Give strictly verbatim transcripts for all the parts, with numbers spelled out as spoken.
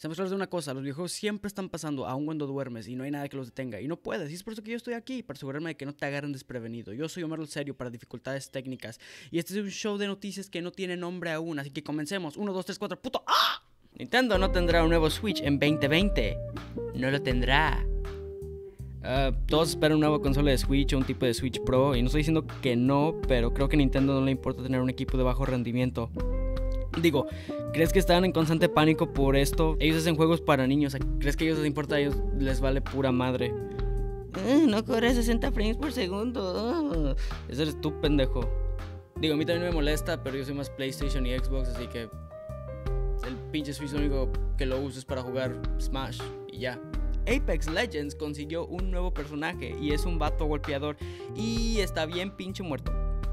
Estamos hablando de una cosa, los videojuegos siempre están pasando, aun cuando duermes, y no hay nada que los detenga, y no puedes, y es por eso que yo estoy aquí, para asegurarme de que no te agarren desprevenido. Yo soy Omar el Serio para dificultades técnicas, y este es un show de noticias que no tiene nombre aún, así que comencemos. Uno, dos, tres, cuatro, puto. ¡Ah! Nintendo no tendrá un nuevo Switch en veinte veinte. No lo tendrá. Uh, todos esperan una nueva consola de Switch o un tipo de Switch Pro, y no estoy diciendo que no, pero creo que a Nintendo no le importa tener un equipo de bajo rendimiento. Digo, ¿crees que están en constante pánico por esto? Ellos hacen juegos para niños. ¿Crees que a ellos les importa? A ellos les vale pura madre. Uh, no corre sesenta frames por segundo. Uh. Ese eres tú, pendejo. Digo, a mí también me molesta, pero yo soy más PlayStation y Xbox, así que el pinche Switch lo único que lo uso es para jugar Smash y ya. Apex Legends consiguió un nuevo personaje y es un vato golpeador y está bien pinche muerto.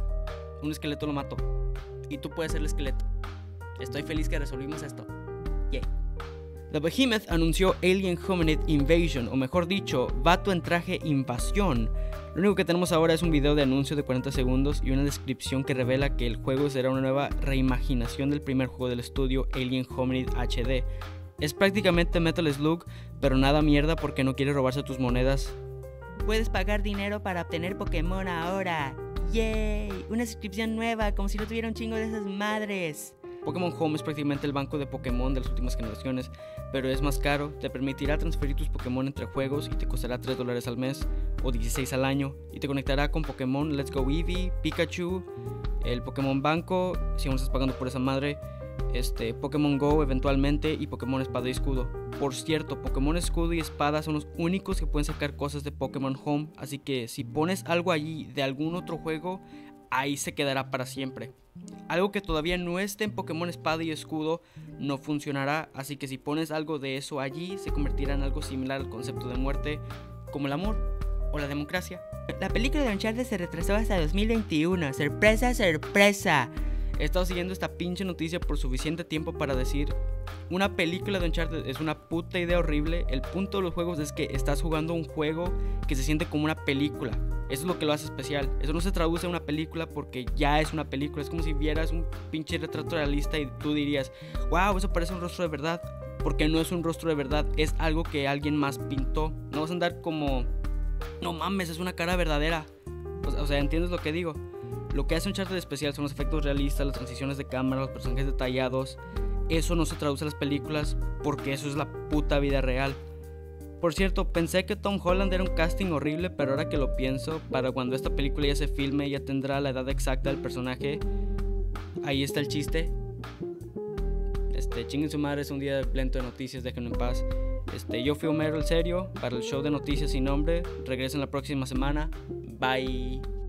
Un esqueleto lo mató y tú puedes ser el esqueleto. Estoy feliz que resolvimos esto. Yay. The Behemoth anunció Alien Hominid Invasion, o mejor dicho, vato en traje invasión. Lo único que tenemos ahora es un video de anuncio de cuarenta segundos y una descripción que revela que el juego será una nueva reimaginación del primer juego del estudio, Alien Hominid H D. Es prácticamente Metal Slug, pero nada mierda porque no quiere robarse tus monedas. Puedes pagar dinero para obtener Pokémon ahora. ¡Yay! Una suscripción nueva, como si no tuviera un chingo de esas madres. Pokémon Home es prácticamente el banco de Pokémon de las últimas generaciones, pero es más caro, te permitirá transferir tus Pokémon entre juegos y te costará tres dólares al mes o dieciséis al año, y te conectará con Pokémon Let's Go Eevee, Pikachu, el Pokémon Banco, si aún estás pagando por esa madre, este, Pokémon Go eventualmente, y Pokémon Espada y Escudo. Por cierto, Pokémon Escudo y Espada son los únicos que pueden sacar cosas de Pokémon Home, así que si pones algo allí de algún otro juego, ahí se quedará para siempre. Algo que todavía no esté en Pokémon Espada y Escudo no funcionará, así que si pones algo de eso allí, se convertirá en algo similar al concepto de muerte, como el amor o la democracia. La película de Uncharted se retrasó hasta dos mil veintiuno. ¡Sorpresa, sorpresa! He estado siguiendo esta pinche noticia por suficiente tiempo para decir: una película de Uncharted es una puta idea horrible. El punto de los juegos es que estás jugando un juego que se siente como una película. Eso es lo que lo hace especial. Eso no se traduce a una película porque ya es una película. Es como si vieras un pinche retrato realista y tú dirías: wow, eso parece un rostro de verdad. Porque no es un rostro de verdad, es algo que alguien más pintó. No vas a andar como: no mames, es una cara verdadera. O sea, ¿entiendes lo que digo? Lo que hace Uncharted especial son los efectos realistas, las transiciones de cámara, los personajes detallados. Eso no se traduce a las películas porque eso es la puta vida real. Por cierto, pensé que Tom Holland era un casting horrible, pero ahora que lo pienso, para cuando esta película ya se filme, ya tendrá la edad exacta del personaje. Ahí está el chiste. Este, chinguen su madre, es un día lento de noticias, déjenlo en paz. Este, yo fui Homero el Serio para el show de noticias sin nombre. Regresen la próxima semana. Bye.